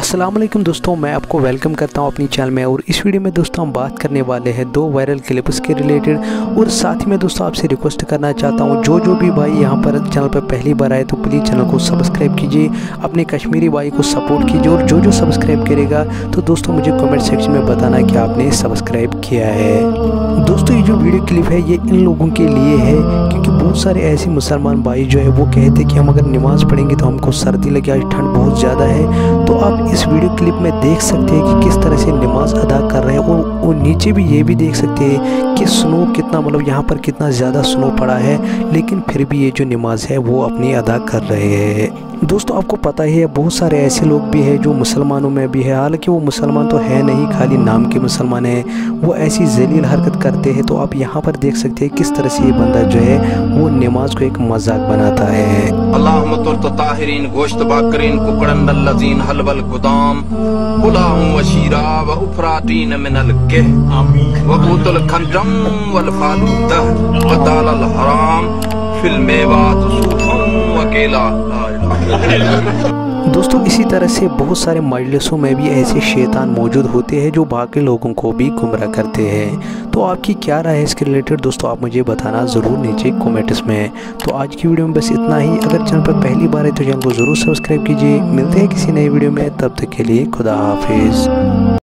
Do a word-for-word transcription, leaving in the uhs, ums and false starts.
अस्सलाम वालेकुम दोस्तों, मैं आपको वेलकम करता हूं अपनी चैनल में। और इस वीडियो में दोस्तों हम बात करने वाले हैं दो वायरल क्लिप्स के रिलेटेड। और साथ ही में दोस्तों आपसे रिक्वेस्ट करना चाहता हूं, जो जो भी भाई यहां पर चैनल पर पहली बार आए तो प्लीज़ चैनल को सब्सक्राइब कीजिए, अपने कश्मीरी भाई को सपोर्ट कीजिए। और जो जो सब्सक्राइब करेगा तो दोस्तों मुझे कमेंट सेक्शन में बताना कि आपने सब्सक्राइब किया है। दोस्तों ये जो वीडियो क्लिप है ये इन लोगों के लिए है क्योंकि बहुत सारे ऐसे मुसलमान भाई जो है वो कहते कि हम अगर नमाज़ पढ़ेंगे तो हमको सर्दी लगे, आज ठंड बहुत ज़्यादा है। तो आप इस वीडियो क्लिप में देख सकते हैं कि किस तरह से नमाज अदा कर रहे हैं। और, और नीचे भी ये भी देख सकते हैं कि स्नो कितना, मतलब यहाँ पर कितना ज़्यादा स्नो पड़ा है, लेकिन फिर भी ये जो नमाज है वो अपनी अदा कर रहे हैं। दोस्तों आपको पता ही है बहुत सारे ऐसे लोग भी हैं जो मुसलमानों में भी है, हालांकि वो मुसलमान तो है नहीं, खाली नाम के मुसलमान हैं, वो ऐसी जलील हरकत करते हैं। तो आप यहाँ पर देख सकते हैं किस तरह से ये बंदा जो है वो नमाज को एक मजाक बनाता है। अल्लाहुम्मतुत्ताहिरीन गोश्त बाकरीन कुकड़न लजीन हलवल गुदाम पुलाहु वशीरा व उफरातीन मिनल के व बूतल खंजम वल फालूदा व दालल हराम फिल मेवात सूफम व केला। दोस्तों इसी तरह से बहुत सारे मजलिसों में भी ऐसे शैतान मौजूद होते हैं जो बाकी लोगों को भी गुमराह करते हैं। तो आपकी क्या राय है इसके रिलेटेड दोस्तों, आप मुझे बताना ज़रूर नीचे कमेंट्स में। तो आज की वीडियो में बस इतना ही। अगर चैनल पर पहली बार है तो चैनल को ज़रूर सब्सक्राइब कीजिए। मिलते हैं किसी नई वीडियो में, तब तक के लिए खुदा हाफिज़।